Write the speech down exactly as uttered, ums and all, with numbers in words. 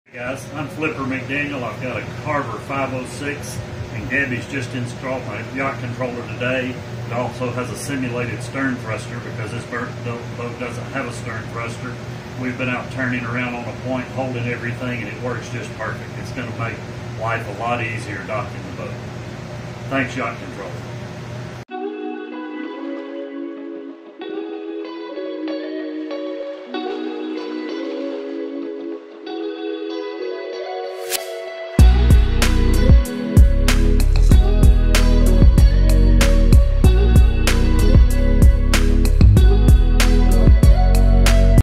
Hey guys, I'm Flipper McDaniel. I've got a Carver five oh six, and Gabby's just installed my Yacht Controller today. It also has a simulated stern thruster because this boat doesn't have a stern thruster. We've been out turning around on a point, holding everything, and it works just perfect. It's going to make life a lot easier docking the boat. Thanks, Yacht Controller.